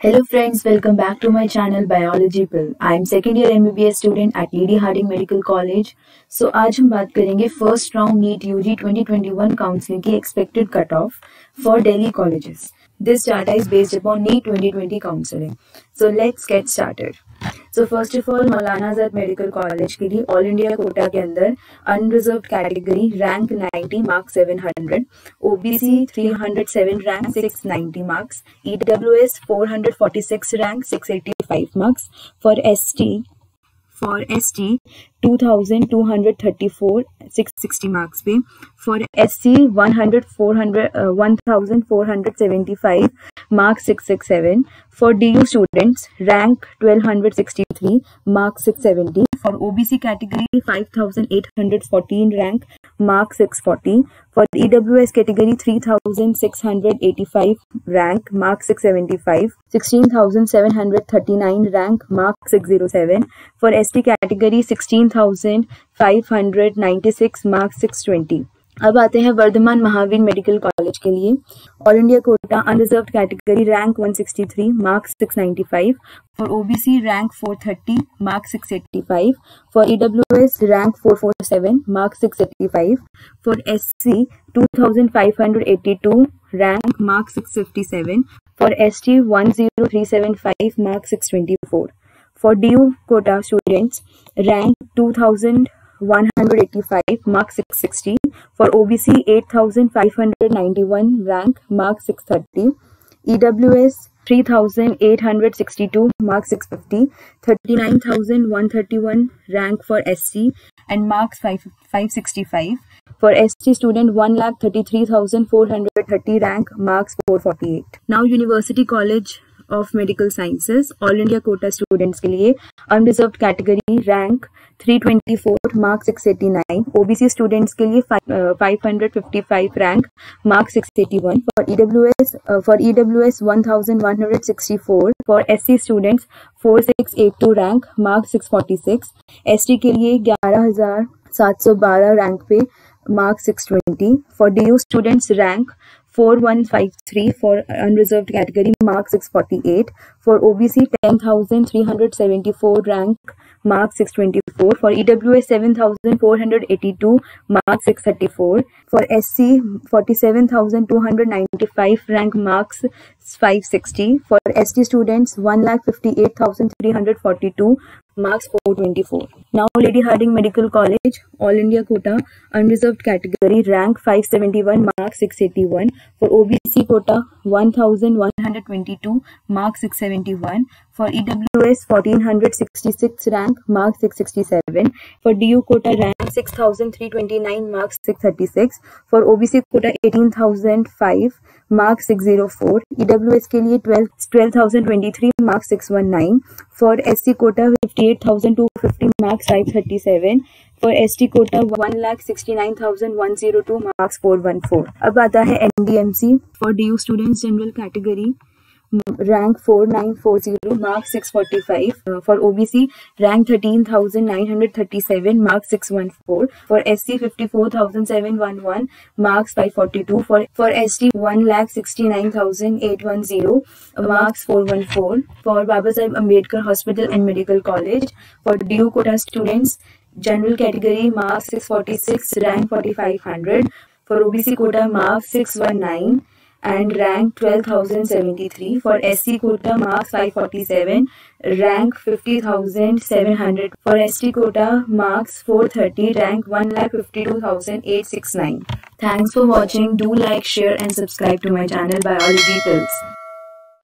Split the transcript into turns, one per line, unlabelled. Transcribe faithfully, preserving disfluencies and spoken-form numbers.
Hello friends, welcome back to my channel Biology Pill. I am second year M B B S student at Lady Harding Medical College. So आज हम बात करेंगे first round NEET UG twenty twenty-one counselling की expected cut off for Delhi colleges. This data is based upon NEET twenty twenty counseling. So let's get started. So first of all, Maulana Azad medical college के लिए all India quota के अंदर unreserved category rank ninety mark seven hundred, OBC three hundred seven rank six ninety marks, EWS four hundred forty-six rank six eighty-five marks, for ST for S T two thousand two hundred thirty-four six sixty marks पे, for S C one hundred four hundred uh, one thousand four hundred seventy-five marks six sixty-seven, for D U students rank twelve sixty-three marks six seventy, for O B C category five thousand eight hundred fourteen rank mark six forty, for E W S category three thousand six hundred eighty-five rank mark six seventy-five, sixteen thousand seven hundred thirty-nine rank mark six oh seven, for S T category sixteen thousand five hundred ninety-six mark six twenty. अब आते हैं Varthaman Mahavir medical college के लिए. All India quota unreserved category rank one sixty-three mark six ninety-five, for OBC rank four thirty mark six eighty-five, for EWS rank four forty-seven mark six eighty-five, for SC two thousand five hundred eighty-two rank mark six fifty-seven, फॉर एसटी one oh three seven five mark six twenty-four, for DU quota students rank two thousand one hundred eighty-five mark six sixty, for O B C eight thousand five hundred ninety-one rank mark six thirty, E W S three thousand eight hundred sixty-two mark six fifty, thirty-nine thousand one hundred thirty-one rank for S C and marks five sixty-five, for S T student one lakh thirty-three thousand four hundred thirty rank marks four forty-eight. Now University College of Medical Sciences all India quota students के लिए unreserved category rank three twenty-four mark six eighty-nine, OBC students के लिए five hundred fifty-five rank mark six eighty-one, for EWS for EWS one thousand one hundred sixty-four, for SC students four six eighty-two rank mark six forty-six, ST के लिए eleven thousand seven hundred twelve rank पे mark six twenty, for D U students rank four one five three for unreserved category mark six forty-eight, for O B C ten thousand three hundred seventy-four rank mark six twenty-four, for E W S seven thousand four hundred eighty-two mark six thirty-four, for S C forty-seven thousand two hundred ninety-five rank marks five sixty, for S T students one lakh fifty-eight thousand three hundred forty-two marks four twenty-four. Now Lady Harding Medical College all India quota unreserved category rank five seventy-one mark six eighty-one, for O B C quota one thousand one hundred twenty-two mark six seventy-one, for E W S fourteen sixty-six rank mark six sixty-seven, for D U quota rank six thousand three hundred twenty-nine mark six thirty-six, for O B C quota eighteen thousand five mark six oh four, E W S के लिए twelve thousand twenty-three mark six nineteen, for S C quota fifty-eight thousand two hundred fifty marks five thirty-seven, for S T quota one lakh sixty-nine thousand one hundred two marks four fourteen. अब आता है N D M C for D U students general category rank four nine four zero mark six forty-five, uh, for O B C rank thirteen thousand nine hundred thirty-seven mark six fourteen, for S C fifty-four thousand seven hundred eleven marks five forty-two, for for S T one lakh sixty-nine thousand eight hundred ten marks four fourteen, for Baba Saheb Ambedkar Hospital and Medical College, for D U quota students general category marks six forty-six rank forty-five hundred, for O B C quota marks six nineteen and rank twelve thousand seventy-three, for S C quota marks five forty-seven rank fifty thousand seven hundred, for S T quota marks four thirty rank one lakh fifty-two thousand eight hundred sixty-nine. Thanks for watching. Do like, share and subscribe to my channel Biology Pills.